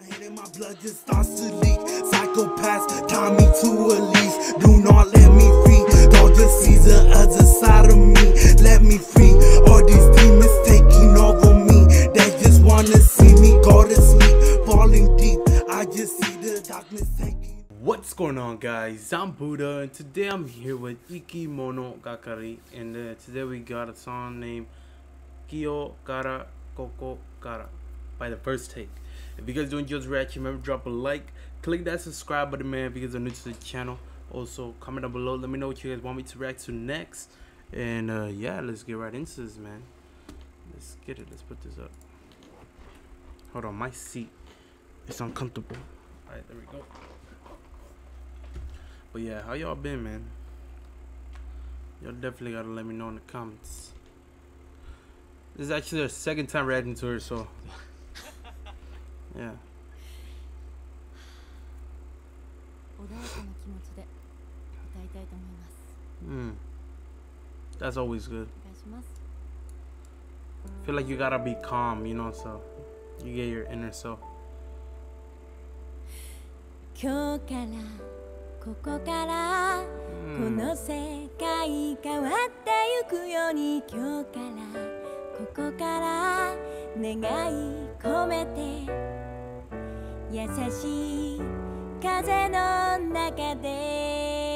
Hitting my blood just starts to leak. Psychopaths tie me to a leash. Do not let me free. Don't just see the other side of me. Let me free. All these demons taking over me. They just wanna see me go to sleep. Falling deep. I just see the darkness taking. What's going on, guys? I'm Buddha, and today I'm here with Iki Mono Gakari, and today we got a song named Kyo Kara Koko Kara by The First Take. If you guys do enjoy this reaction, remember to drop a like, click that subscribe button, man, if you guys are new to the channel. Also, comment down below, let me know what you guys want me to react to next. And yeah, let's get right into this, man. Let's get it. Let's put this up. Hold on, my seat is uncomfortable. Alright, there we go. But yeah, how y'all been, man? Y'all definitely gotta let me know in the comments. This is actually our second time reacting to her, so yeah. That's always good. I feel like you gotta be calm, you know, so you get your inner self. 今日からここからこの世界変わってゆくように今日からここから願い込めて優しい風の中で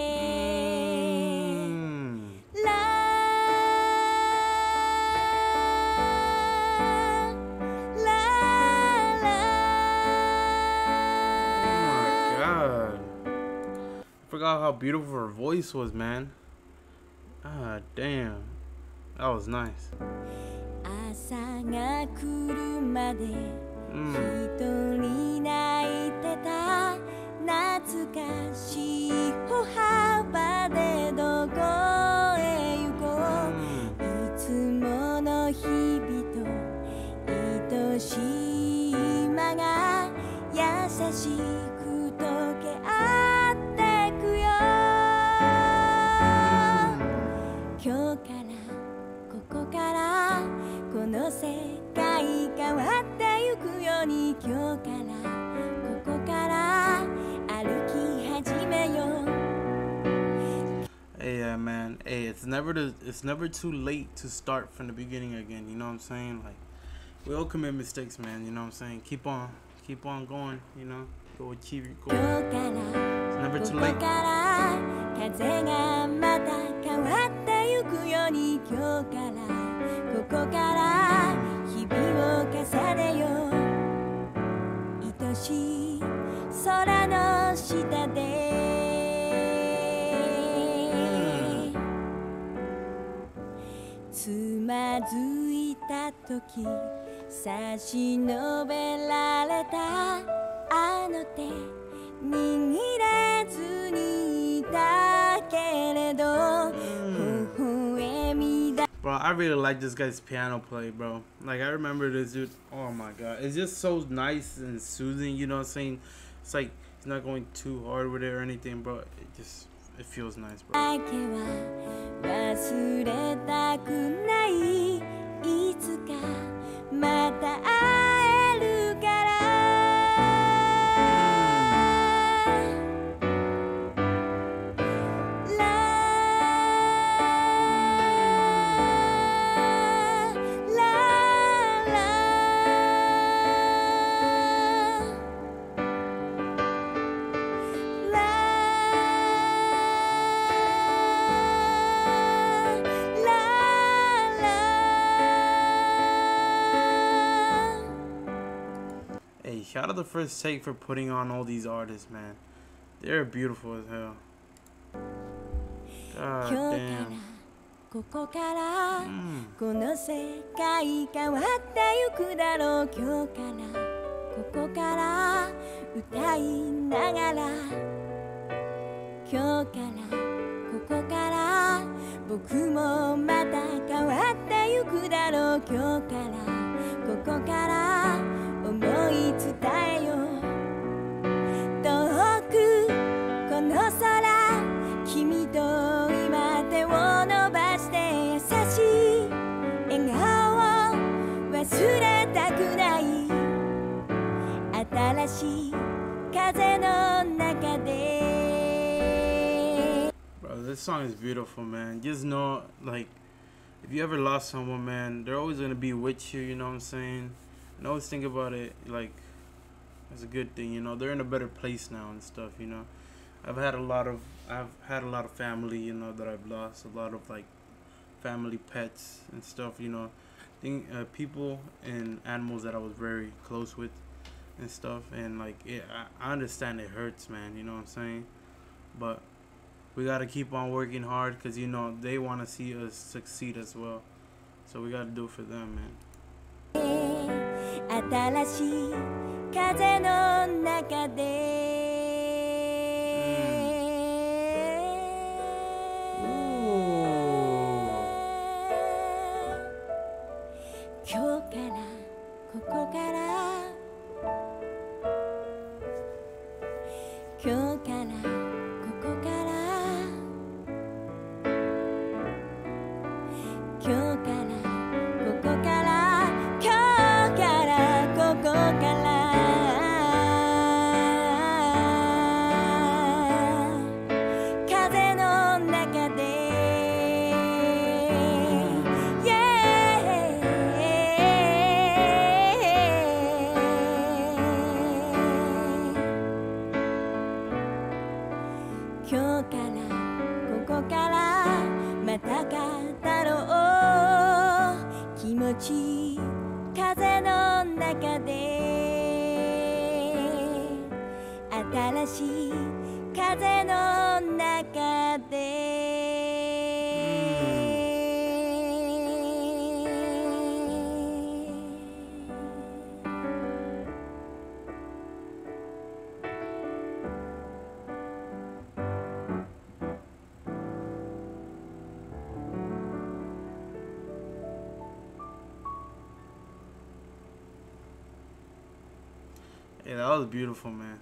Forgot how beautiful her voice was, man. Ah, damn. That was nice. 朝が来るまで一人泣いてた懐かしい歩幅でどこへ行こういつもの日々と愛しい間が優しく溶け合ってくよ今日からここからこの世界変わってゆくように今日からここから歩き始めよう Hey, yeah, man. Hey, it's never too late to start from the beginning again. You know what I'm saying? Like, we all commit mistakes, man. You know what I'm saying? Keep on going. You know, go achieve your goal. It's never too late. 風がまた変わってゆくように今日からここから日々を重ねよう愛しい空の下でつまずいた時差し伸べられたあの手握れずにいたけれど微笑みだ Bro, I really like this guy's piano play, bro. Like, I remember this dude. Oh my god, it's just so nice and soothing. You know what I'm saying? It's like he's not going too hard with it or anything, bro. It feels nice, bro. 忘れたくないいつかまた会えるから Hey, shout out to First Take for putting on all these artists, man. They're beautiful as hell. God damn. ここからこの世界変わってゆくだろう今日からここから歌いながら今日からここから僕もまた変わってゆくだろう今日からここから思い伝えよう遠くこの空君と今手を伸ばして優しい笑顔を忘れたくない新新しい風の中で Bro, this song is beautiful, man. Just know, like, if you ever lost someone, man, they're always gonna be with you, you know what I'm saying? And always think about it, like, it's a good thing, you know. They're in a better place now and stuff, you know. I've had a lot of family, you know, that I've lost. A lot of, like, family pets and stuff, you know. People and animals that I was very close with and stuff. And, like, I understand it hurts, man, you know what I'm saying? But we got to keep on working hard because, you know, they want to see us succeed as well. So we got to do it for them, man. 新しい風の中で 今日からここから今日からここから今日からここから今日からここから風の中で 今日からここからまた語ろう気持ちいい風の中で新しい風の中で Yeah, that was beautiful, man.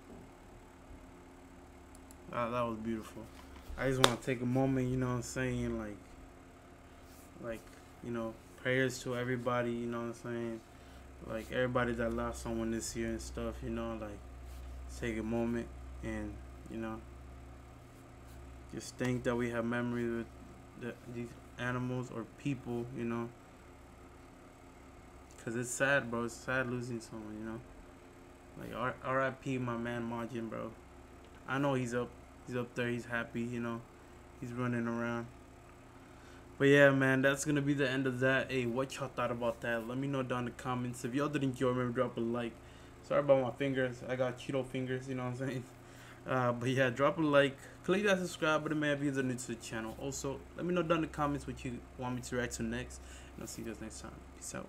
That was beautiful. I just want to take a moment, you know what I'm saying, like, you know, prayers to everybody, you know what I'm saying, like, everybody that lost someone this year and stuff, you know, like, take a moment and, you know, just think that we have memories with these animals or people, you know, because it's sad, bro. It's sad losing someone, you know. Like, R.I.P. my man Majin, bro. I know he's up there, he's happy, you know. He's running around. But yeah, man, that's gonna be the end of that. Hey, what y'all thought about that? Let me know down in the comments. If y'all did enjoy, remember drop a like. Sorry about my fingers. I got Cheeto fingers, you know what I'm saying? But yeah, drop a like. Click that subscribe button, man, if you're new to the channel. Also, let me know down in the comments what you want me to react to next. And I'll see you guys next time. Peace out.